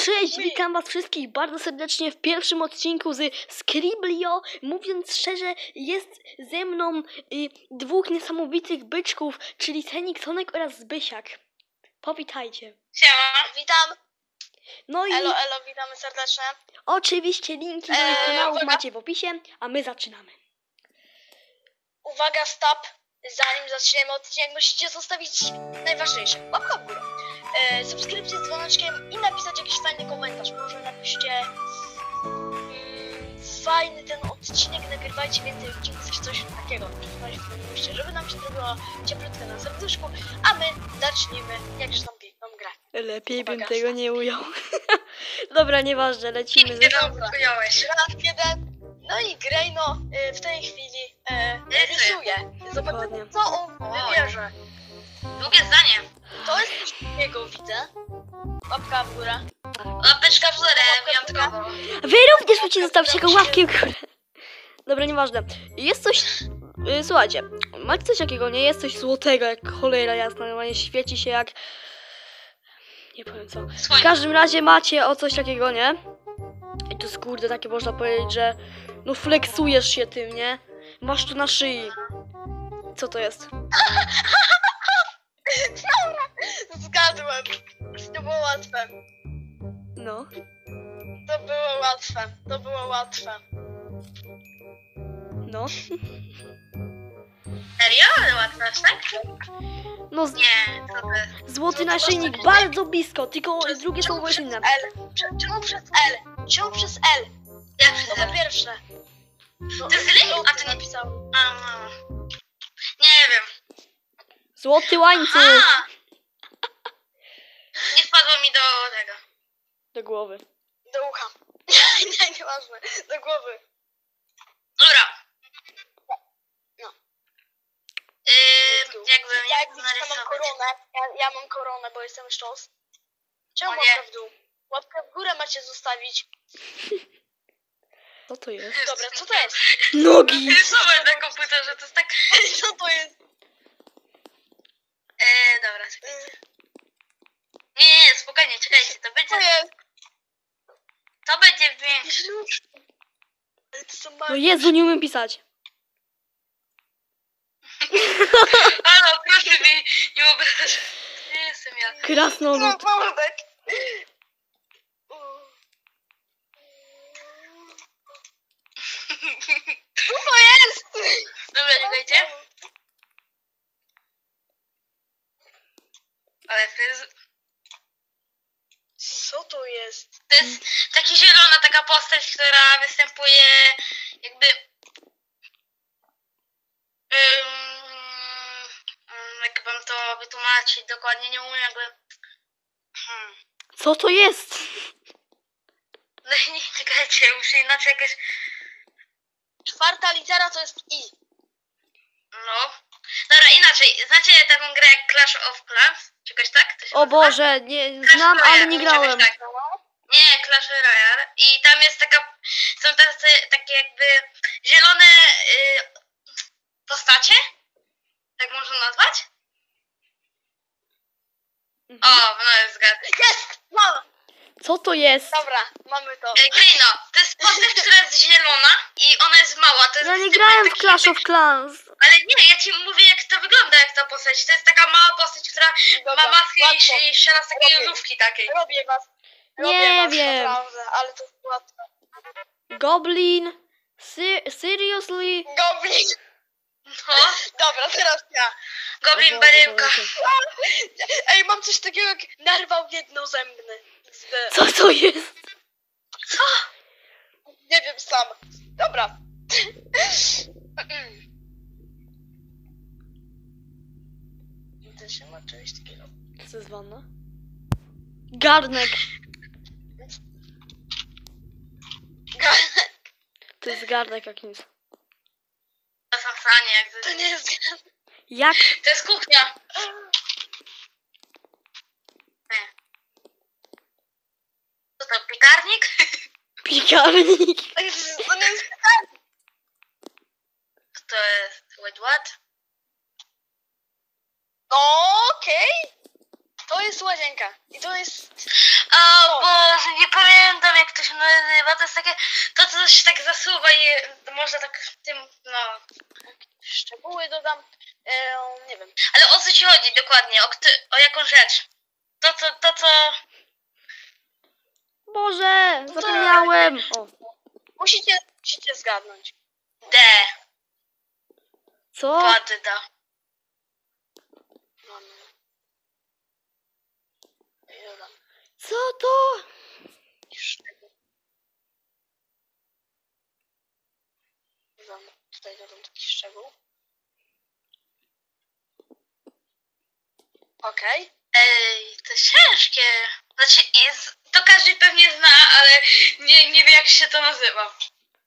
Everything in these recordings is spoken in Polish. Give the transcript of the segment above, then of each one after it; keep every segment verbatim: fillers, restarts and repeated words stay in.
Cześć, witam was wszystkich bardzo serdecznie w pierwszym odcinku z Skriblio. Mówiąc szczerze, jest ze mną y, dwóch niesamowitych byczków, czyli Seniksonek oraz Zbysiak. Powitajcie. Siema, witam. No i Elo, elo, witamy serdecznie. oczywiście linki do ich Eee, kanałów uwaga. macie w opisie, a my zaczynamy. Uwaga, stop. Zanim zaczniemy odcinek, musicie zostawić najważniejsze. Łapka w górę. E, subskrypcję z dzwoneczkiem i napisać jakiś fajny komentarz. Może napiszcie mm, fajny ten odcinek, nagrywajcie więcej odcinków, coś, coś takiego. Myślę, żeby nam się zrobiło cieplutko na serduszku, a my zaczniemy jakże tam piękną grę. Lepiej Uwaga, bym tego start. nie ujął. Dobra, nieważne, lecimy. Ze... Dobra, ująłeś. Raz, jeden. No i Grejno y, w tej chwili y, rysuje. Zobaczymy, Dokładnie. co on wybierze. Długie zdanie. To jest coś takiego, widzę. Łapka w górę. Łapeczka w górę, wyjątkowo. Wy również musicie zostawić taką łapkę w górę. Dobra, nieważne. Jest coś... y, Słuchajcie, macie coś takiego, nie? Jest coś złotego, jak cholera jasna, normalnie świeci się jak... Nie powiem co. W każdym razie macie o coś takiego, nie? I to jest kurde takie, można powiedzieć, że... No flexujesz się tym, nie? Masz tu na szyi. Co to jest? Zgadłem. To było łatwe. No. To było łatwe. To było łatwe. No. Serio? Ale łatwe aż tak? No, z... Nie, co to jest? złoty naszyjnik, bardzo blisko, tylko drugie słowo jest inne. L. Cze- Czemu przez L? Czemu przez L? Jak To po pierwsze. No, To jest link? no, A to nie napisał. A, no. Nie wiem. Złoty łańcuch A! Nie wpadło mi do tego. do głowy. Do ucha. Nie, nieważne. Do głowy. Dobra. No. Yy, jakby Ja jak widzicie, mam narysować. koronę. Ja, ja mam koronę, bo jestem szczos. Czemu O nie. łapkę w dół? Łapkę w górę macie zostawić. Co to jest? Dobra, co to jest? Nogi! Rysować na komputerze, to jest tak... Co to jest? Eee, dobra. Nie, nie, nie, spokojnie, czekajcie, to Co będzie... jest? To będzie większe. Ale to są No małe. Jezu, nie umiem pisać. Halo, proszę mi nie obrażać. Nie jestem ja. Krasnolud. Mordek. Co to jest? Dobra, czekajcie. Ale to jest... Co to jest? To jest taka zielona taka postać, która występuje jakby... Um, jak wam to wytłumaczyć dokładnie, nie umiem jakby... Hmm. Co to jest? No i nie, czekajcie, muszę inaczej jakieś... Czwarta litera to jest I. No. Dobra, inaczej. Znacie taką grę jak Clash of Clans? Czegoś tak? To się O nazywa? Boże, nie Clash znam, Royale, ale nie grałem. czegoś tak. Nie, Clash Royale. I tam jest taka... Są tacy, takie jakby zielone y, postacie? Tak można nazwać? O, Mhm. no jest zgadza. Jest! Mam! Co to jest? Dobra, mamy to. E, Grino, to jest postać, która jest zielona i ona jest mała. To jest Ja nie typ grałem w taki Clash jakby- of Clans. Ale nie, ja ci mówię jak to wygląda, jak ta postać. To jest taka mała postać, która Dobra, ma maskę łatwo. i, i strzela z takiej Robię. lodówki takiej. Robię was. Robię Nie was, wiem. Naprawdę, ale to jest łatwe. Goblin. Sy seriously? Goblin. No, Dobra, teraz ja. Goblin O Boże, Baryłka. Boże. Ej, mam coś takiego jak narwał jednozębny. Z... Co to jest? Co? Nie wiem sam. Dobra. To się ma czegoś takiego. Co to jest wanna? Garnek. To jest garnek jak nic. To są sanie, jak To nie jest... Jak? To jest kuchnia. Nie. Co to, piekarnik? Piekarnik. To nie jest... Co to jest? Wait, what? Okej. To jest łazienka. I to jest... O Boże, jak to się nazywa, to jest takie, to co się tak zasuwa i można tak tym, no, Szczegóły dodam. E, nie wiem. ale o co ci chodzi dokładnie, o, kto, o jaką rzecz? To co, to co, Boże, zapomniałem. O, Musicie, musicie zgadnąć. D, co? Wadda. No, no. I dodam Co to? szczegół. Dodam, tutaj dodam taki szczegół. Okej. Ej, to ciężkie. Znaczy, jest, to każdy pewnie zna, ale nie, nie wie jak się to nazywa.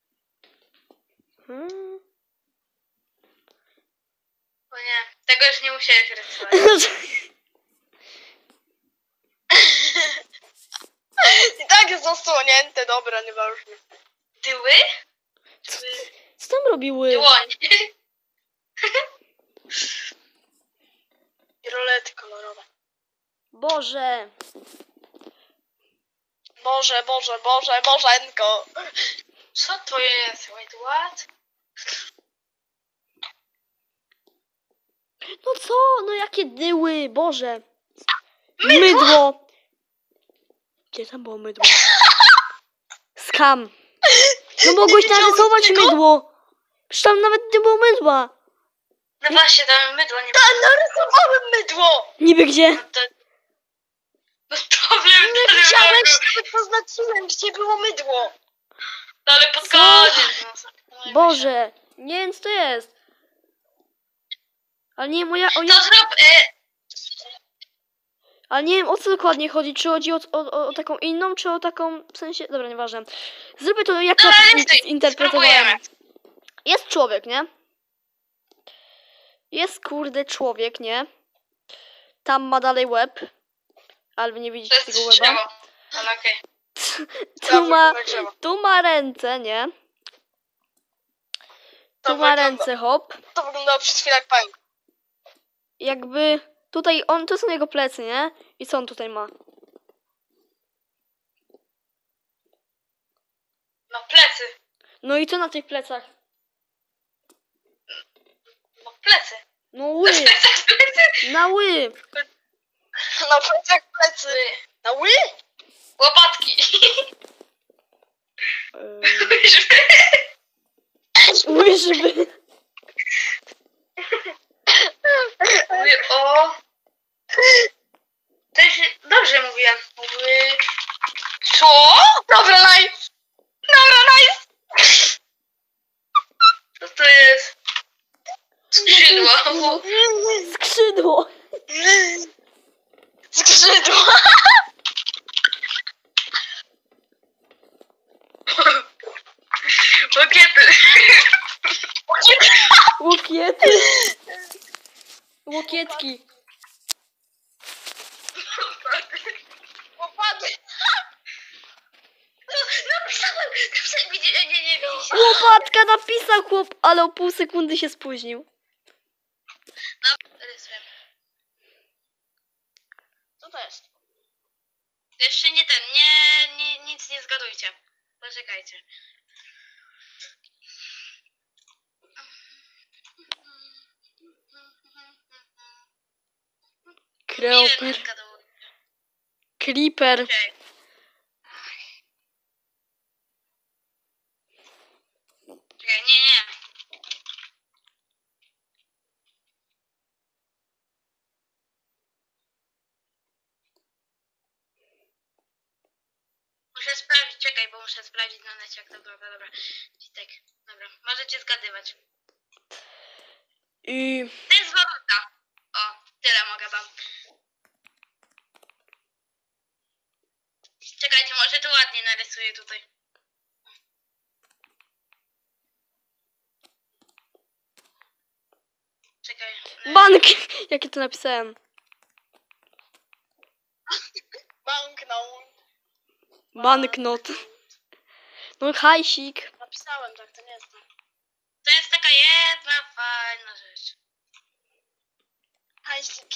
Hmm. O nie, tego już nie musiałeś rysować. I tak jest zasłonięte, dobra, nieważne. Dyły? Co, co tam robiły? Dłoń. I rolety kolorowe. Boże. Boże, Boże, Boże, Bożenko. Co to jest? Wait, what? No co? No jakie dyły? Boże. Mydło. Gdzie tam było mydło? Skam. No mogłeś narysować mydło. Przecież tam nawet nie było mydła. No właśnie, tam mydło nie Tak, narysowałem mydło! Niby gdzie? było. To... No problem Nie to nie widziałeś, było. nawet poznaczyłem, gdzie było mydło. No ale pod Co? koniec. No, no, Boże. Nie wiem co to jest. Ale nie wiem o, ja, o, To ja, zrób... Y, ale nie wiem o co dokładnie chodzi. Czy chodzi o, o, o taką inną, czy o taką w sensie. Dobra, nieważne. Zróbmy to jak to Dobra, in- rysuj. zinterpretowałem. Spróbujemy. Jest człowiek, nie? Jest kurde człowiek, nie? Tam ma dalej łeb. Ale wy nie To widzicie jest tego drzewo. łeba. Ale okej. Tu ma, Drzewo. tu ma ręce, nie? To Tu ma wygląda- ręce, hop. To wyglądało przez chwilę jak pająk. Jakby tutaj on, to są jego plecy, nie? I co on tutaj ma? No plecy. No i co na tych plecach? No plecy. No ły! Na ły! Na plecach plecy. Na ły? Łopatki. Eee, łyżwy. Mówię o... To jest... Dobrze mówiłem. Ły... Co? Dobra, nice. Dobra, nice. Co to jest? Skrzydło. Skrzydło. Skrzydło. Łokiety. Łokiety. Łokietki. Łopaty. Napisałem. Napisałem. Widzi- Nie, nie, nie widzi się. Łopatka napisał chłop, ale o pół sekundy się spóźnił. No, rysuję. Co to jest? Jeszcze nie ten, nie, nie, nic nie zgadujcie. Poczekajcie. Nie wiem, nie Creeper. zgadujcie. Creeper. Okej. Czekaj, nie, nie. Muszę sprawdzić, czekaj, bo muszę sprawdzić na necie, jak to wygląda. Dobra, Citek, dobra, możecie zgadywać. I To jest waluta. O, tyle mogę wam. Czekajcie, może to ładnie narysuję tutaj. Czekaj. e, bank. Jakie to napisałem? Banknote. Banknot. No hajsik. Napisałem, tak, to nie jest to. To jest taka jedna fajna rzecz. Hajsik.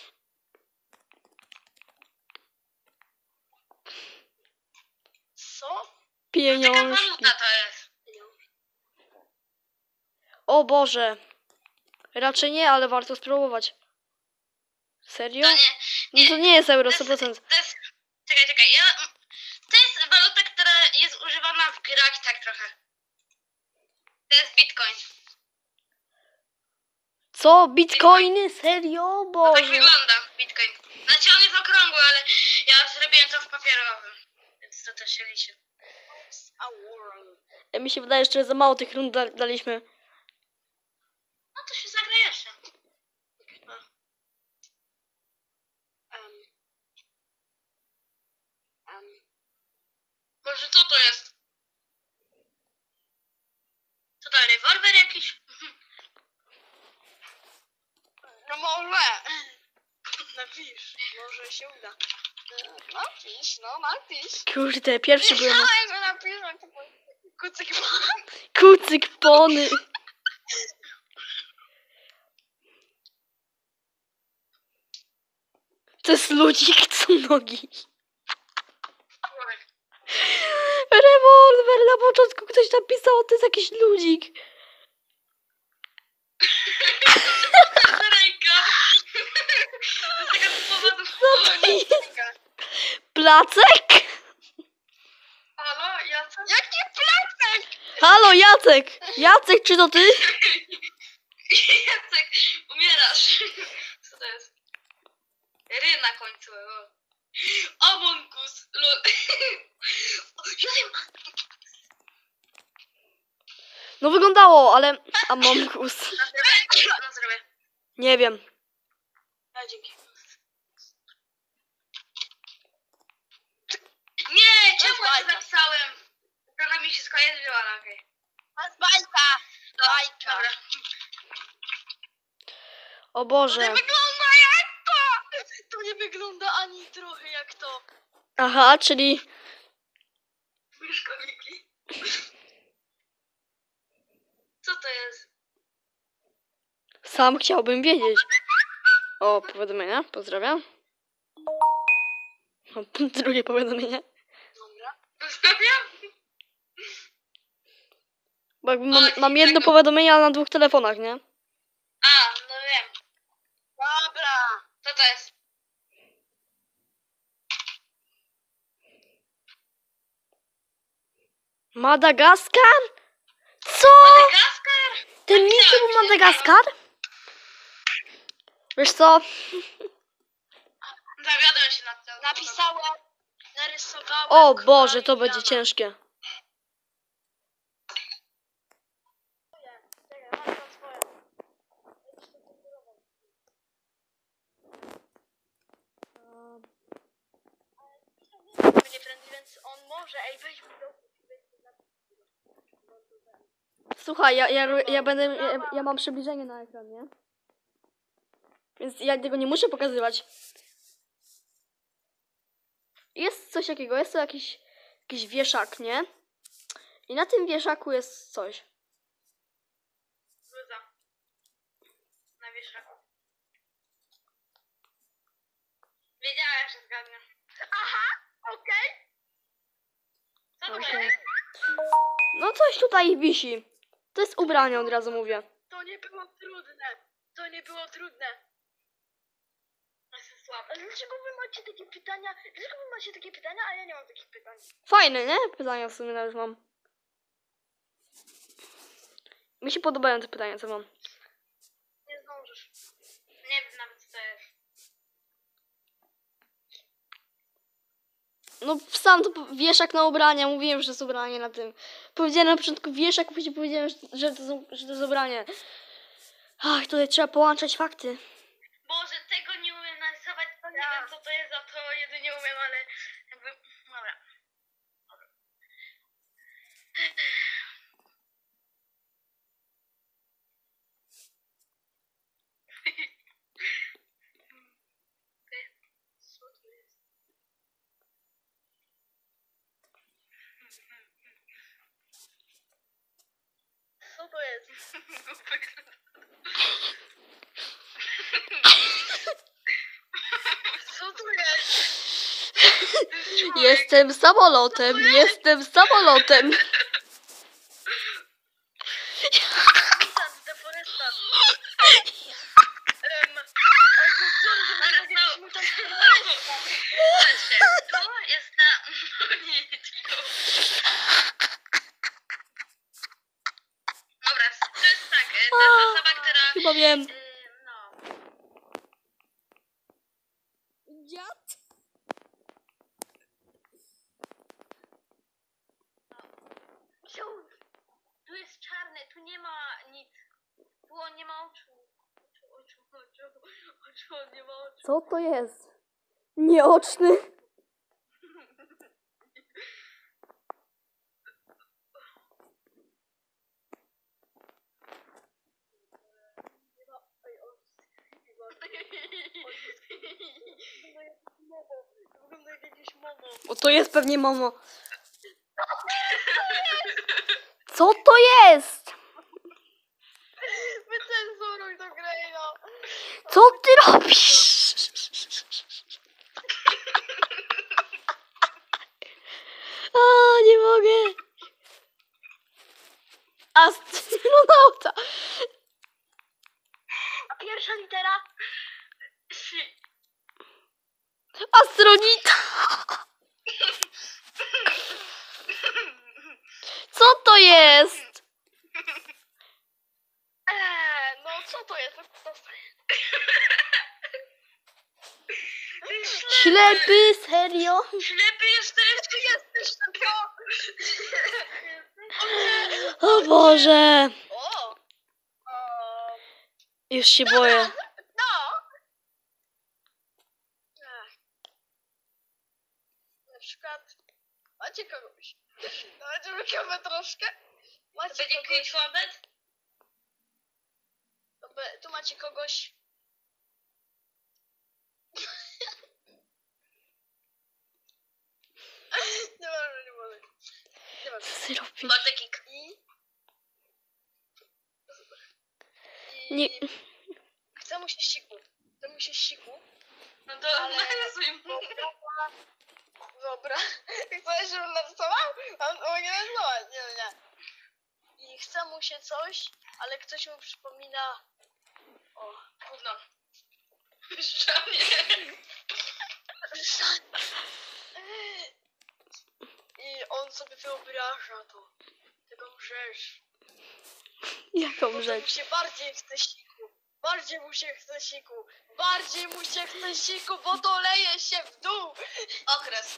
Co? Taka Pieniążki. waluta to jest. O Boże. Raczej nie, ale warto spróbować. Serio? To nie, No to nie jest euro, to sto jest, procent. to jest, czekaj, czekaj, ja, to jest waluta, która jest używana w grach tak trochę. To jest bitcoin. Co? Bitcoiny? Serio? To tak Boże. wygląda, bitcoin. Znaczy on jest okrągły, ale ja zrobiłem to w papierowym, więc to też się liczy. A world. Ja mi się wydaje, że za mało tych rund da- daliśmy. No to się zagra jeszcze. Um, um, Może co to jest? Co to, rewolwer jakiś? no może. Napisz, może się uda. No, napisz, no napisz. Kurde, pierwszy byłem. Myślałem, że napiszę to kucyk. Kucyk pony. To jest ludzik, co nogi. Rewolwer, na początku ktoś napisał, to jest jakiś ludzik. Ręka. To jest taka typowa Co to jest? Kucyka. Placek? Halo, Jacek? Jaki placek? Halo, Jacek! Jacek, czy to ty? Jacek, umierasz. Co to jest? Ry na końcu. O. Amonkus. Lol. Ja wiem. No wyglądało, ale... Among Us. Na zdrowie. Na zdrowie. Nie wiem. A, dzięki. Nie, czemu ja to bajka. zapisałem? Trochę mi się skojarzyło, ale okej. To jest bajka. No, Bajka. dobra. O To Boże. nie wygląda jak to! To nie wygląda ani trochę jak to. Aha, czyli... Myszkowiki. Co to jest? Sam chciałbym wiedzieć. O, powiadomienia. Pozdrawiam. O, drugie powiadomienie. Dobra. Zostawiam? Bo jakby mam, mam jedno powiadomienie, ale na dwóch telefonach, nie? A, no wiem. Dobra. Co to jest? Madagaskar? Co? Madagaskar? Ten mit to był Madagaskar? Wiesz co? Zawiodłem się nad tym. Napisałem, narysowałem. O Boże, to krajana. będzie ciężkie. Czekaj, masz tam swoje. Będzie friendly, więc on może. Ej, weź mi do... Słuchaj, ja, ja, ja będę. Ja, ja mam przybliżenie na ekran, nie? Więc ja tego nie muszę pokazywać. Jest coś takiego, jest to jakiś, jakiś wieszak, nie? I na tym wieszaku jest coś. Bluza. Na wieszaku. Wiedziałem, że zgadnę. Aha, okej. Co to Okej. jest? No coś tutaj wisi. To jest ubranie, od razu mówię. To nie było trudne. To nie było trudne. Jestem słaby. Ale dlaczego wy macie takie pytania? Dlaczego wy macie takie pytania, a ja nie mam takich pytań? Fajne, nie? Pytania w sumie też mam. Mi się podobają te pytania, co mam. Nie zdążysz. Nie wiem nawet co to jest. No sam to po- wieszak na ubrania, mówiłem, że to jest ubranie na tym. Powiedziałem na początku wieszak, a później powiedziałem, że, że, to, są, że to jest ubranie. Ach, tutaj trzeba połączać fakty. Boże, tego nie umiem narysować, to nie Ja. wiem co to jest, a to jedynie umiem, ale jakby... Dobra. Dobra. Co to jest? Co to jest? Co to jest? Jestem samolotem, jestem samolotem. Desant, deforestat. Em, albo sądzę, że tak jakiś mutant. Patrzcie, to jest na... Nie, cicho. Dobra, to jest tak, e, to jest osoba, która... Chyba wiem. y, No, Dziad? Ziół, tu jest czarny, tu nie ma nic. Tu on nie ma oczu. Oczu, oczu, oczu, oczu, on nie ma oczu. Co to jest? Nieoczny. Wygląda jak jakiś momo. O, to jest pewnie Momo. Co to jest? Wycenzuruj to, Grejno. Co ty robisz? A, nie mogę. Astronauta. A pierwsza litera? Si. Astronita. Co to jest? Eee, no co to jest? Co to jest? Ślepy, serio? Ślepy jesteś? Ty jesteś tylko... O Boże. O! Um, Już się boję. no! Ech. Na przykład... Macie kogoś? Dajcie wykawę troszkę. Macie Będzie kogoś... jakiś łabet? Dobra, tu macie kogoś... nie może, nie może. Nie może. Co ty robisz? Batekik. I... I... Nie. Chce mu się siku. Chce mu się siku. No to Ale- narysuj mu. Dobra. Dobra. Chcesz, żebym narysował? On mogę narysować. Nie, nie, nie. I chce mu się coś, ale ktoś mu przypomina... O, Gówno. Szczanie. I on sobie wyobraża to. Taką rzecz. Jaką Potem mu rzecz? się bardziej chce siku. Bardziej mu się chce siku. Bardziej mu się chce siku, bo to leje się w dół. Okres.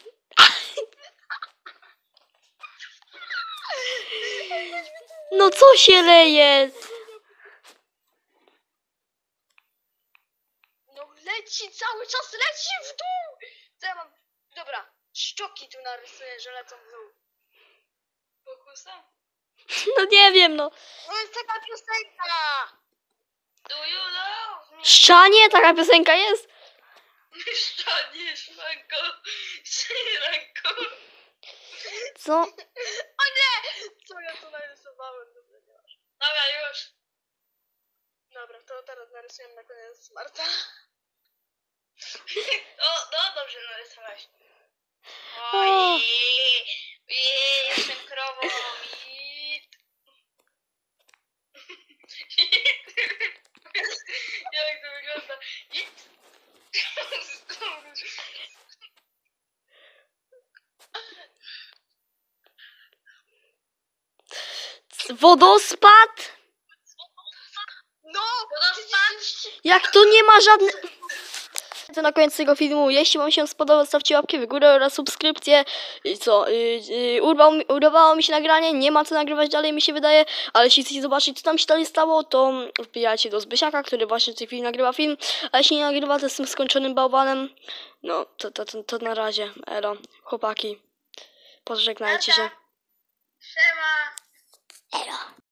No co się leje? No leci, cały czas leci w dół. Co ja mam? Dobra, szczoki tu narysuję, że lecą w dół. Pokusa? No nie wiem, no. No jest taka piosenka. Do you love me? Szczanie, taka piosenka jest? Szczanie, szmanko. Szyranko. Co? O nie! Co ja tu narysowałem? Dobra, nie masz. Dobra, już. Dobra, to teraz narysuję na koniec Marta. O, no dobrze narysowałeś. O. Oj, ojej, jestem krową i... Jak to wygląda? I... Wodospad? No! Wodospad? Jak to nie ma żadnych... To na koniec tego filmu. Jeśli wam się spodobał, stawcie łapki w górę oraz subskrypcję. I co? Yy, yy, urwało, mi, urwało mi się nagranie, nie ma co nagrywać dalej, mi się wydaje. Ale jeśli chcecie zobaczyć, co tam się dalej stało, to wbijajcie do Zbysiaka, który właśnie w tej chwili nagrywa film. A jeśli nie nagrywa, to z tym skończonym bałwanem. No, to, to, to, to na razie. Elo, chłopaki. Pożegnajcie się. Siema. Elo.